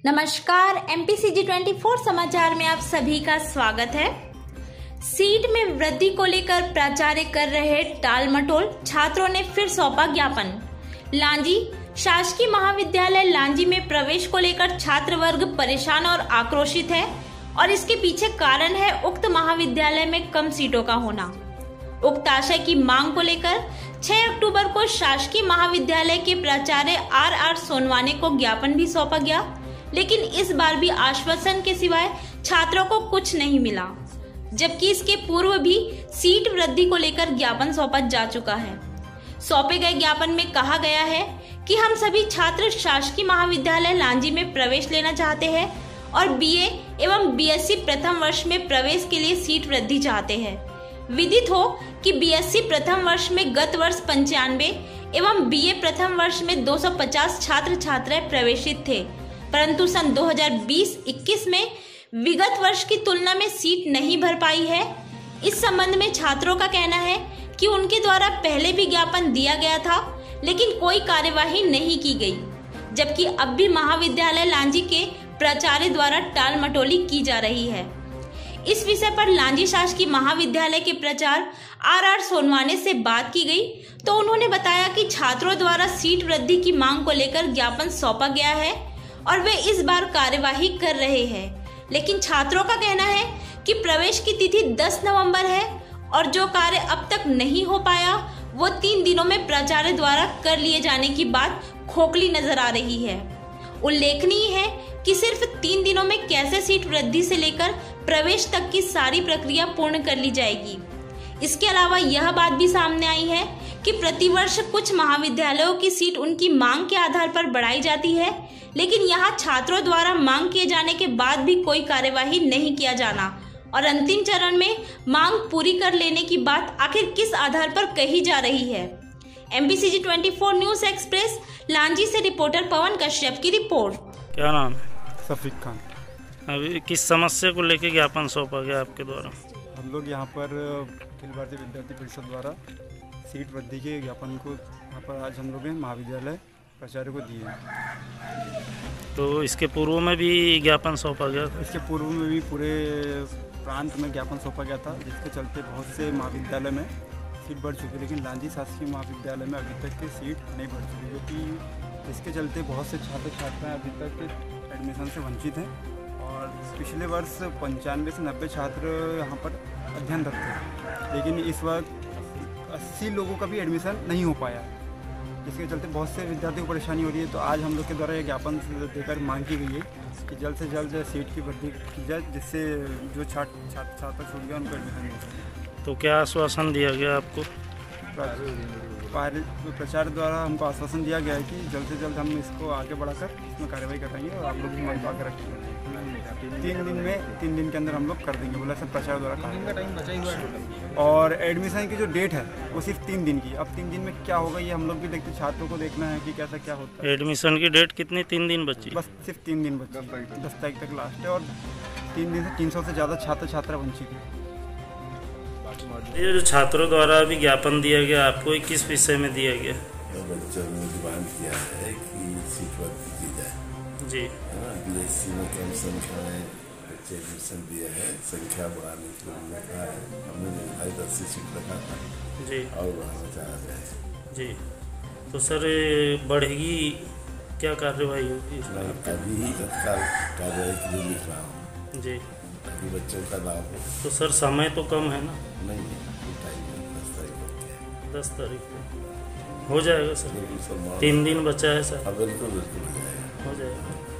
नमस्कार, MPCG 24 समाचार में आप सभी का स्वागत है। सीट में वृद्धि को लेकर प्राचार्य कर रहे टाल मटोल, छात्रों ने फिर सौंपा ज्ञापन। लांजी शासकीय महाविद्यालय लांजी में प्रवेश को लेकर छात्र वर्ग परेशान और आक्रोशित है और इसके पीछे कारण है उक्त महाविद्यालय में कम सीटों का होना। उक्त आशय की मांग को लेकर 6 अक्टूबर को शासकीय महाविद्यालय के प्राचार्य RR सोनवाने को ज्ञापन भी सौंपा गया, लेकिन इस बार भी आश्वासन के सिवाय छात्रों को कुछ नहीं मिला, जबकि इसके पूर्व भी सीट वृद्धि को लेकर ज्ञापन सौंपा जा चुका है। सौंपे गए ज्ञापन में कहा गया है कि हम सभी छात्र शासकीय महाविद्यालय लांजी में प्रवेश लेना चाहते हैं और BA एवं BSc प्रथम वर्ष में प्रवेश के लिए सीट वृद्धि चाहते हैं। विदित हो कि BSc प्रथम वर्ष में गत वर्ष 95 एवं BA प्रथम वर्ष में 250 छात्र छात्राएं प्रवेशित थे, परंतु सन 2020-21 में विगत वर्ष की तुलना में सीट नहीं भर पाई है। इस संबंध में छात्रों का कहना है कि उनके द्वारा पहले भी ज्ञापन दिया गया था, लेकिन कोई कार्यवाही नहीं की गई, जबकि अब भी महाविद्यालय लांजी के प्राचार्य द्वारा टाल मटोली की जा रही है। इस विषय पर लांजी शासकीय महाविद्यालय के प्राचार्य RR सोनवाने से बात की गई तो उन्होंने बताया कि छात्रों द्वारा सीट वृद्धि की मांग को लेकर ज्ञापन सौंपा गया है और वे इस बार कार्यवाही कर रहे हैं, लेकिन छात्रों का कहना है कि प्रवेश की तिथि 10 नवंबर है और जो कार्य अब तक नहीं हो पाया वो 3 दिनों में प्राचार्य द्वारा कर लिए जाने की बात खोखली नजर आ रही है। उल्लेखनीय है कि सिर्फ 3 दिनों में कैसे सीट वृद्धि से लेकर प्रवेश तक की सारी प्रक्रिया पूर्ण कर ली जाएगी। इसके अलावा यह बात भी सामने आई है कि प्रतिवर्ष कुछ महाविद्यालयों की सीट उनकी मांग के आधार पर बढ़ाई जाती है, लेकिन यहाँ छात्रों द्वारा मांग किए जाने के बाद भी कोई कार्यवाही नहीं किया जाना और अंतिम चरण में मांग पूरी कर लेने की बात आखिर किस आधार पर कही जा रही है। MPCG 24 न्यूज एक्सप्रेस लांजी से रिपोर्टर पवन कश्यप की रिपोर्ट। क्या नाम है? सफीक खान। अभी किस समस्या को लेकर ज्ञापन सौंपा गया आपके द्वारा? हम लोग यहाँ पर अखिल भारतीय विद्यार्थी परिषद द्वारा सीट वृद्धि के ज्ञापन को यहाँ पर आज हम लोग महाविद्यालय प्राचार्य को दिए। तो इसके पूर्व में भी ज्ञापन सौंपा गया था? इसके पूर्व में भी पूरे प्रांत में ज्ञापन सौंपा गया था, जिसके चलते बहुत से महाविद्यालय में सीट बढ़ चुकी, लेकिन लांजी शासकीय महाविद्यालय में अभी तक की सीट नहीं बढ़ चुकी, क्योंकि इसके चलते बहुत से छात्र छात्राएँ अभी तक एडमिशन से वंचित हैं और पिछले वर्ष 95 से 90 छात्र यहाँ पर अध्ययनरत थे, लेकिन इस वक्त 80 लोगों का भी एडमिशन नहीं हो पाया, जिसके चलते बहुत से विद्यार्थियों को परेशानी हो रही है। तो आज हम लोग के द्वारा ये ज्ञापन देकर मांग की गई है कि जल्द से जल्द सीट की वृद्धि की जाए, जिससे जो छात्र छूट गया उनको एडमिशन मिल सके। तो क्या आश्वासन दिया गया आपको? प्रचार द्वारा हमको आश्वासन दिया गया है कि जल्द से जल्द हम इसको आगे बढ़ाकर इसमें कार्रवाई कराएंगे और आप लोग भी मन पाकर रखेंगे। 3 दिन के अंदर हम लोग कर देंगे, बोला सब प्रचार द्वारा कहा। टाइम बचा ही हुआ है और एडमिशन की जो डेट है वो सिर्फ 3 दिन की। अब 3 दिन में क्या होगा ये हम लोग भी देखते, छात्रों को देखना है कि कैसा क्या होता है। एडमिशन की डेट कितनी? 3 दिन बची? बस सिर्फ 3 दिन बची, 10 तारीख तक लास्ट है और 3 दिन से 300 से ज़्यादा छात्र छात्रा वंचित है। ये जो छात्रों द्वारा अभी ज्ञापन दिया गया आपको, किस विषय में दिया गया? बच्चों ने डिमांड किया है कि सीट वृद्धि की जाए जी। BSc में कम संख्या में बच्चे एडमिशन दिए हैं, संख्या बढ़ाने के लिए हमने कहा है। हमने निर्धारित 80 सीट रखा था जी और बढ़ाना चाह रहे हैं जी। तो सर बढ़ेगी, क्या कार्यवाही होगी? अभी ही तत्काल कार्रवाई के लिए लिख रहा हूँ जी, ताकि बच्चों का लाभ हो। तो सर समय तो कम है ना? नहीं, टाइम 10 तारीख होती है। 10 तारीख को हो जाएगा सर? 3 दिन बचा है सर। बिल्कुल हो जाएगा। हो जाएगा।